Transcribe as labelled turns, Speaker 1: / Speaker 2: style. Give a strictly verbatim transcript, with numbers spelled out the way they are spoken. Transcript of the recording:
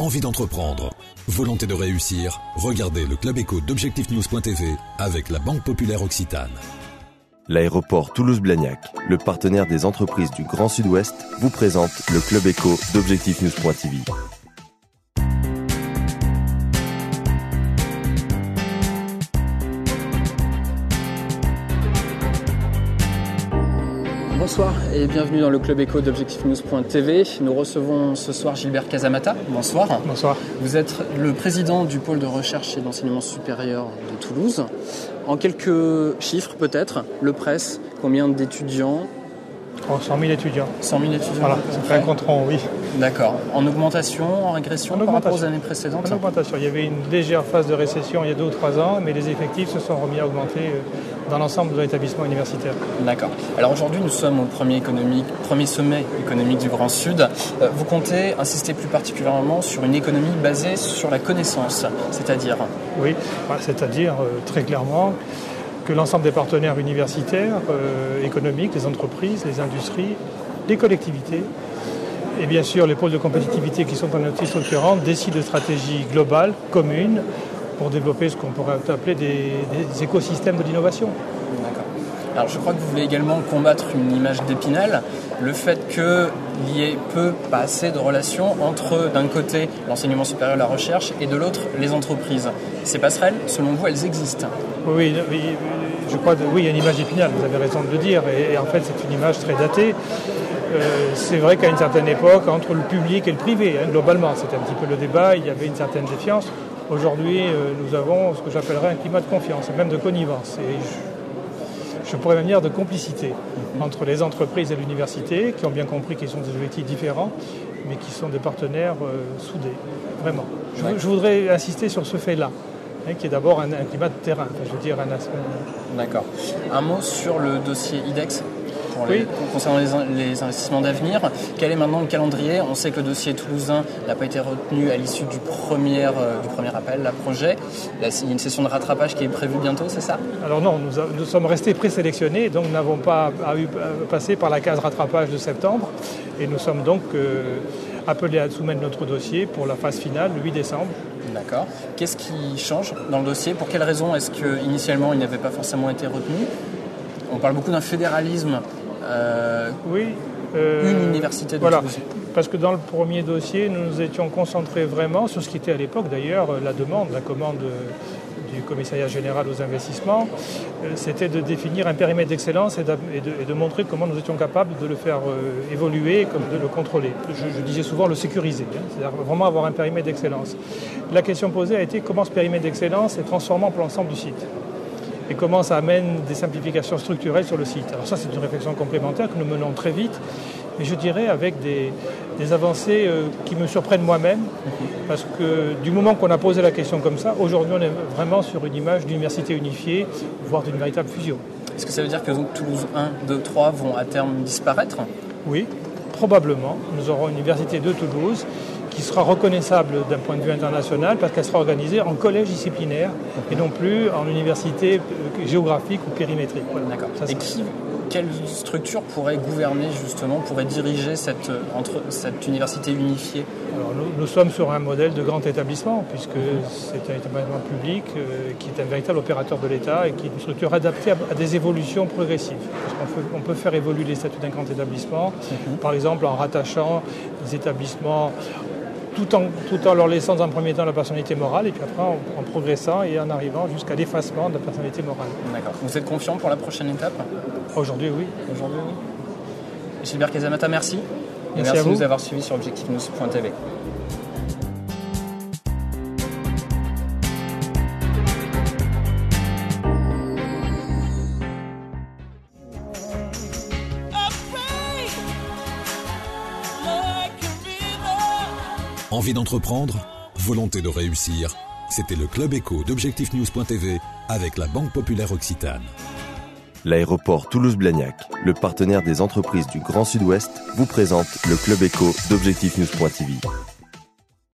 Speaker 1: Envie d'entreprendre, volonté de réussir, regardez le Club Éco d'Objectif News point T V avec la Banque Populaire Occitane.
Speaker 2: L'aéroport Toulouse-Blagnac, le partenaire des entreprises du Grand Sud-Ouest, vous présente le Club Éco d'Objectif News point T V.
Speaker 3: Bonsoir et bienvenue dans le Club Éco d'Objectif News point T V. Nous recevons ce soir Gilbert Casamata. Bonsoir.
Speaker 4: Bonsoir.
Speaker 3: Vous êtes le président du pôle de recherche et d'enseignement supérieur de Toulouse. En quelques chiffres peut-être, le presse, combien d'étudiants ?
Speaker 4: Oh, cent mille étudiants.
Speaker 3: cent mille étudiants.
Speaker 4: Voilà, ça fait un compte rond, oui.
Speaker 3: D'accord. En augmentation, en régression
Speaker 4: en
Speaker 3: par
Speaker 4: augmentation.
Speaker 3: rapport aux années précédentes ?
Speaker 4: En augmentation. Il y avait une légère phase de récession il y a deux ou trois ans, mais les effectifs se sont remis à augmenter dans l'ensemble de l'établissement universitaire.
Speaker 3: D'accord. Alors aujourd'hui, nous sommes au premier, économique, premier sommet économique du Grand Sud. Vous comptez insister plus particulièrement sur une économie basée sur la connaissance, c'est-à-dire ?
Speaker 4: Oui, c'est-à-dire euh, très clairement que l'ensemble des partenaires universitaires, euh, économiques, les entreprises, les industries, les collectivités et bien sûr les pôles de compétitivité qui sont en outil structurant décident de stratégies globales, communes, pour développer ce qu'on pourrait appeler des, des écosystèmes de l'innovation.
Speaker 3: D'accord. Alors je crois que vous voulez également combattre une image d'Épinal, le fait qu'il y ait peu, pas assez de relations entre d'un côté l'enseignement supérieur et la recherche et de l'autre les entreprises. Ces passerelles, selon vous, elles existent ?
Speaker 4: Oui, oui, je crois que oui, il y a une image d'Épinal, vous avez raison de le dire, et, et en fait c'est une image très datée. Euh, c'est vrai qu'à une certaine époque, entre le public et le privé, hein, globalement, c'était un petit peu le débat, il y avait une certaine défiance. Aujourd'hui, euh, nous avons ce que j'appellerais un climat de confiance, et même de connivence, et je, je pourrais même dire de complicité entre les entreprises et l'université, qui ont bien compris qu'ils sont des objectifs différents, mais qui sont des partenaires euh, soudés, vraiment. Je, ouais. je voudrais insister sur ce fait-là. Hein, qui est d'abord un, un climat de terrain, enfin, je veux dire un aspect.
Speaker 3: D'accord. Un mot sur le dossier I D E X pour les,
Speaker 4: oui.
Speaker 3: concernant les, les investissements d'avenir. Quel est maintenant le calendrier ? On sait que le dossier toulousain n'a pas été retenu à l'issue du premier, euh, du premier appel, la projet. Là, il y a une session de rattrapage qui est prévue bientôt, c'est ça ?
Speaker 4: Alors non, nous, a, nous sommes restés présélectionnés, donc nous n'avons pas à, à passer par la case rattrapage de septembre. Et nous sommes donc euh, appelés à soumettre notre dossier pour la phase finale, le huit décembre.
Speaker 3: D'accord. Qu'est-ce qui change dans le dossier ? Pour quelles raisons est-ce qu'initialement il n'avait pas forcément été retenu ? On parle beaucoup d'un fédéralisme. Euh,
Speaker 4: oui. Euh,
Speaker 3: une université de
Speaker 4: voilà.
Speaker 3: Toulouse.
Speaker 4: Parce que dans le premier dossier, nous nous étions concentrés vraiment sur ce qui était à l'époque d'ailleurs la demande, la commande du commissariat général aux investissements, c'était de définir un périmètre d'excellence et de, et de, et de montrer comment nous étions capables de le faire euh, évoluer, comme de le contrôler. Je, je disais souvent le sécuriser, hein, c'est-à-dire vraiment avoir un périmètre d'excellence. La question posée a été comment ce périmètre d'excellence est transformant pour l'ensemble du site et comment ça amène des simplifications structurelles sur le site. Alors ça, c'est une réflexion complémentaire que nous menons très vite, mais je dirais avec des, des avancées euh, qui me surprennent moi-même, parce que du moment qu'on a posé la question comme ça, aujourd'hui on est vraiment sur une image d'université unifiée, voire d'une véritable fusion.
Speaker 3: Est-ce que ça veut dire que donc, Toulouse un, deux, trois vont à terme disparaître ?
Speaker 4: Oui, probablement. Nous aurons une université de Toulouse qui sera reconnaissable d'un point de vue international parce qu'elle sera organisée en collège disciplinaire et non plus en université géographique ou périmétrique. Voilà.
Speaker 3: D'accord.
Speaker 4: Ça,
Speaker 3: et qui, quelle structure pourrait gouverner justement, pourrait diriger cette, entre, cette université unifiée ?
Speaker 4: Alors, nous, nous sommes sur un modèle de grand établissement puisque c'est un établissement public euh, qui est un véritable opérateur de l'État et qui est une structure adaptée à, à des évolutions progressives. Parce qu'on peut, on peut faire évoluer les statuts d'un grand établissement, mm-hmm. par exemple en rattachant des établissements Tout en, tout en leur laissant dans un premier temps la personnalité morale et puis après en, en progressant et en arrivant jusqu'à l'effacement de la personnalité morale.
Speaker 3: D'accord. Vous êtes confiant pour la prochaine étape ?
Speaker 4: Aujourd'hui, oui.
Speaker 3: Aujourd'hui, oui. Gilbert Casamata, merci. Et
Speaker 4: merci,
Speaker 3: merci
Speaker 4: à
Speaker 3: de nous avoir suivis sur Objectif News point T V.
Speaker 1: Envie d'entreprendre ? Volonté de réussir ? C'était le Club Éco d'Objectif News point T V avec la Banque Populaire Occitane.
Speaker 2: L'aéroport Toulouse-Blagnac, le partenaire des entreprises du Grand Sud-Ouest, vous présente le Club Éco d'Objectif News point T V.